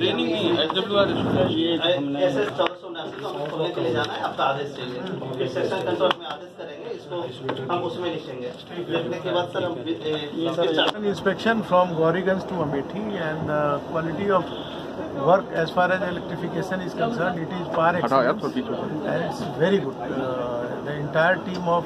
Training की SWR ये SS 1479 को हमें खोलने के लिए जाना है, आपका आदेश चाहिए। फिर सेक्शन कंट्रोल में आदेश करेंगे, इसको हम उसमें लिखेंगे। लिखने के बाद सर हम inspection from Gauriganj to Amethi, and the quality of work as far as electrification is concerned, it is par excellence and it's very good. The entire team of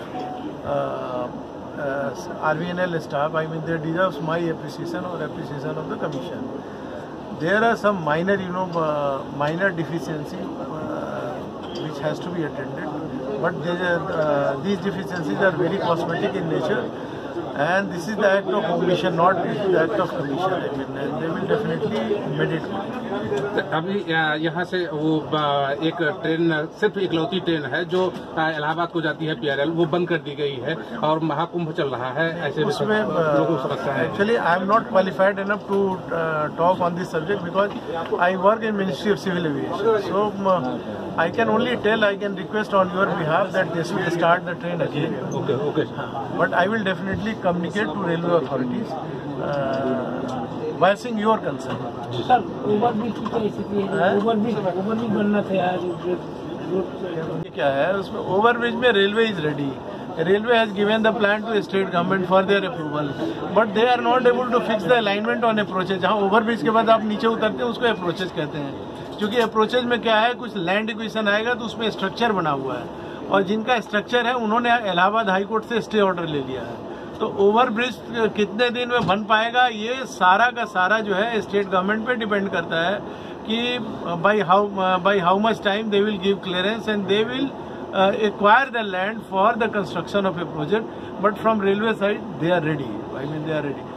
RVNL staff, I mean, they deserves my appreciation or appreciation of the commission. There are some minor, minor deficiency which has to be attended, but these deficiencies are very cosmetic in nature, and this is the act of omission, not the act of commission. I mean, and they will definitely mediate. अभी यहाँ से वो एक train, सिर्फ इकलौती train है जो इलाहाबाद को जाती है PRL, वो बंद कर दी गई है और महाकुंभ चल रहा है। ऐसे उसमें लोगों को समस्या है। Actually, I am not qualified enough to talk on this subject because I work in Ministry of Civil Aviation. So I can only tell, I can request on your behalf that they should start the train again. Okay. But I will definitely communicate to railway authorities, voicing your concern. Sir, overbridge की क्या स्थिति है? Overbridge बनना था यार। क्या है उसमें? ओवरब्रिज में railway is ready. Railway has given the plan to state government for their approval, but they are not able to fix the alignment on approaches. जहाँ ओवरब्रिज के बाद आप नीचे उतरते हैं उसको अप्रोचेज कहते हैं, क्योंकि अप्रोचेज में क्या है, कुछ लैंड एक्विजिशन आएगा तो उसमें स्ट्रक्चर बना हुआ है, और जिनका स्ट्रक्चर है उन्होंने इलाहाबाद हाई कोर्ट से स्टे ऑर्डर ले लिया है. तो ओवरब्रिज कितने दिन में बन पाएगा, ये सारा का सारा जो है स्टेट गवर्नमेंट पे डिपेंड करता है कि by how much time they will give clearance and they will acquire the land for the construction of a project. But from railway side, they are ready. I mean, they are ready.